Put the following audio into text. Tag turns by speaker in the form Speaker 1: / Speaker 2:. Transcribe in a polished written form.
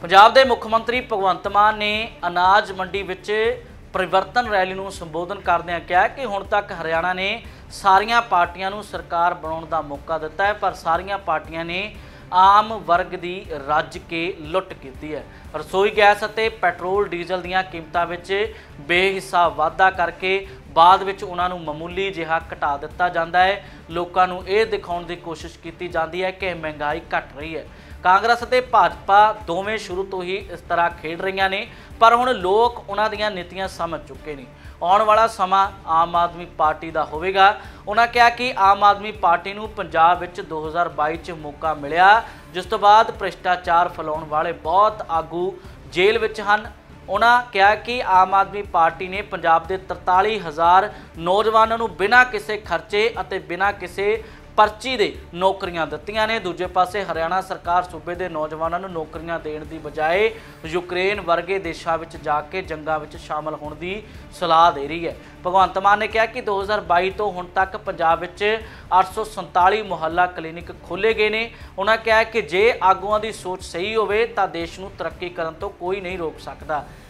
Speaker 1: पंजाब के मुख्य मंत्री भगवंत मान ने अनाज मंडी विच परिवर्तन रैली नूं संबोधन करदਿਆਂ कहा कि हुण तक हरियाणा ने सारियां पार्टियां नूं सरकार बनाउण दा मौका दिता है, पर सारियां पार्टियां ने आम वर्ग की रज के लुट की है। रसोई गैस और पैट्रोल डीजल दीयां कीमतां विच बेहिसाब वाधा करके बाद विच उन्हां नूं मामूली जिहा घटा दिता जाता है। लोकां नूं इह दिखाउण दी कोशिश की जाती है कि महंगाई घट रही है। कांग्रेस ते भाजपा दोवें शुरू तो ही इस तरह खेड रही ने, पर हुण लोग उन्हां दीयां नीतियां समझ चुके ने। आउण वाला समा आम आदमी पार्टी का होवेगा। उन्होंने कहा कि आम आदमी पार्टी नूं पंजाब विच 2022 च मौका मिलिया, जिस तो बाद भ्रिष्टाचार फैलाउण वाले बहुत आगू जेल विच हन। उन्होंने कहा कि आम आदमी पार्टी ने पंजाब के 43,000 नौजवानों नूं बिना किसी खर्चे अते बिना किसी पर्ची दे नौकरियां दित्तियां ने। दूजे पासे हरियाणा सरकार सूबे के नौजवानों नूं नौकरियां देण दी बजाय यूक्रेन वर्गे देशों में जाके जंगां विच शामिल होने की सलाह दे रही है। भगवंत मान ने कहा कि 2022 तो हुण तक पंजाब विच 847 मुहल्ला क्लीनिक खोले गए ने। उन्होंने कहा कि जे आगूआं की सोच सही होवे तां देश नूं तरक्की करन तो कोई नहीं रोक सकता।